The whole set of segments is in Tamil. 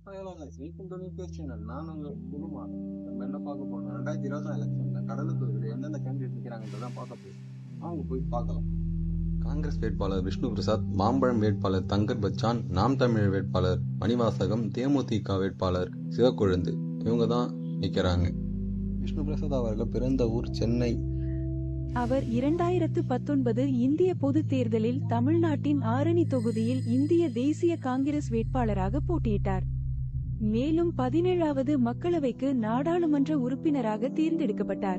Welcome to new question. நான் உங்க குழுமா நம்ம என்ன பார்க்க போறோம், 2024 எலெக்ஷன்ல கடலூர் தொகுதியில் எந்தெந்த கேண்டிடேட் நிற்கிறாங்கன்றதான் பார்க்க போறோம். அவங்க போய் பார்க்கலாம். காங்கிரஸ் வேட்பாளர் விஷ்ணு பிரசாத், மாம்பழம் வேட்பாளர் தங்கர் பச்சான், நாம் தமிழர் வேட்பாளர் மணிவாசகம், தேமுதிக வேட்பாளர் சிவக்கொழுந்து, இவங்க தான் நிற்கிறாங்க. விஷ்ணு பிரசாத் அவர்கள் பிறந்த ஊர் சென்னை. அவர் 2019 இந்திய பொதுத் தேர்தலில் தமிழ்நாட்டின் ஆரணி தொகுதியில் இந்திய தேசிய காங்கிரஸ் வேட்பாளராக போட்டியிட்டார். மேலும் 17வது மக்களவைக்கு நாடாளுமன்ற உறுப்பினராக தேர்ந்தெடுக்கப்பட்டார்.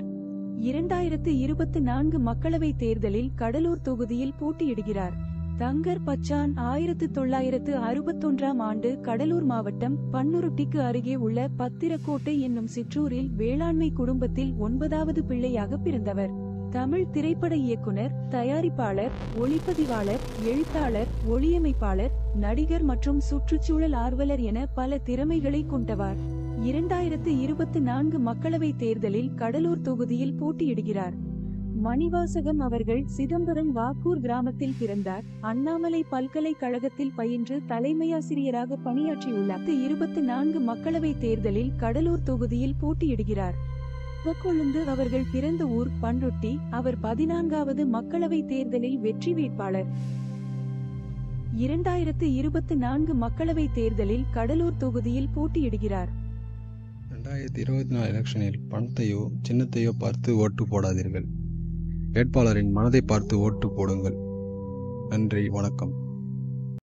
2024 மக்களவை தேர்தலில் கடலூர் தொகுதியில் போட்டியிடுகிறார். தங்கர் பச்சான் 1961ஆம் ஆண்டு கடலூர் மாவட்டம் பன்னுருட்டிக்கு அருகே உள்ள பத்திரக்கோட்டை என்னும் சிற்றூரில் வேளாண்மை குடும்பத்தில் 9வது பிள்ளையாக பிறந்தவர். தமிழ் திரைப்பட இயக்குனர், தயாரிப்பாளர், ஒளிப்பதிவாளர், எழுத்தாளர், ஒளியமைப்பாளர், நடிகர் மற்றும் சுற்றுச்சூழல் ஆர்வலர் என பல திறமைகளை கொண்டவர். 2024 மக்களவை தேர்தலில் கடலூர் தொகுதியில் போட்டியிடுகிறார். மணிவாசகம் அவர்கள் சிதம்பரம் வாக்கூர் கிராமத்தில் பிறந்தார். அண்ணாமலை பல்கலைக்கழகத்தில் பயின்று தலைமையாசிரியராக பணியாற்றியுள்ளார். 2024 மக்களவை தேர்தலில் கடலூர் தொகுதியில் போட்டியிடுகிறார். சிவக்கொழுந்து அவர்கள் பிறந்த ஊர் பன்ருட்டி. அவர் 14வது மக்களவை தேர்தலில் வெற்றி வேட்பாளர். 2024 மக்களவை தேர்தலில் கடலூர் தொகுதியில் போட்டியிடுகிறார். 2024 எலெக்ஷனில் பணத்தையோ சின்னத்தையோ பார்த்து ஓட்டு போடாதீர்கள். வேட்பாளரின் மனதை பார்த்து ஓட்டு போடுங்கள். நன்றி, வணக்கம்.